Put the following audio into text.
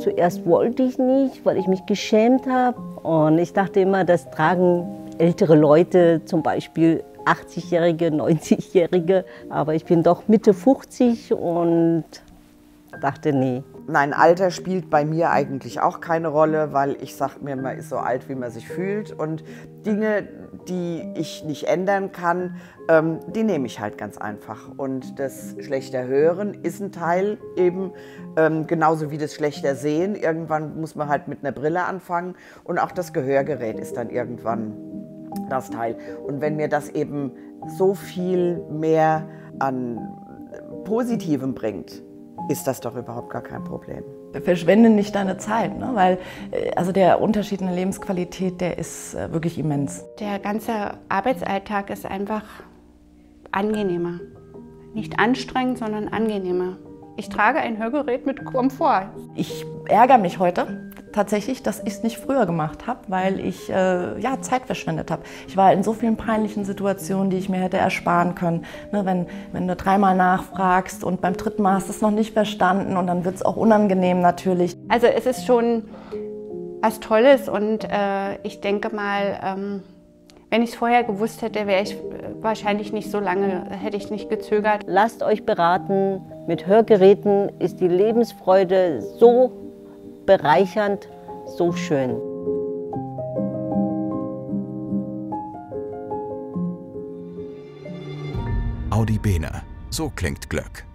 Zuerst wollte ich nicht, weil ich mich geschämt habe. Und ich dachte immer, das tragen ältere Leute, zum Beispiel 80-Jährige, 90-Jährige. Aber ich bin doch Mitte 50 und dachte, nee. Nein, Alter spielt bei mir eigentlich auch keine Rolle, weil ich sage mir, man ist so alt, wie man sich fühlt. Und Dinge, die ich nicht ändern kann, die nehme ich halt ganz einfach. Und das schlechter Hören ist ein Teil eben, genauso wie das schlechter Sehen. Irgendwann muss man halt mit einer Brille anfangen und auch das Gehörgerät ist dann irgendwann das Teil. Und wenn mir das eben so viel mehr an Positivem bringt, ist das doch überhaupt gar kein Problem. Verschwende nicht deine Zeit, ne? Weil also der Unterschied in der Lebensqualität, der ist wirklich immens. Der ganze Arbeitsalltag ist einfach angenehmer. Nicht anstrengend, sondern angenehmer. Ich trage ein Hörgerät mit Komfort. Ich ärgere mich heute tatsächlich, dass ich es nicht früher gemacht habe, weil ich ja, Zeit verschwendet habe. Ich war in so vielen peinlichen Situationen, die ich mir hätte ersparen können. Ne, wenn du dreimal nachfragst und beim dritten Mal hast du es noch nicht verstanden und dann wird es auch unangenehm natürlich. Also es ist schon was Tolles und ich denke mal, wenn ich es vorher gewusst hätte, wäre ich wahrscheinlich nicht so lange, hätte ich nicht gezögert. Lasst euch beraten. Mit Hörgeräten ist die Lebensfreude so bereichernd, so schön. Audi Bene. So klingt Glück.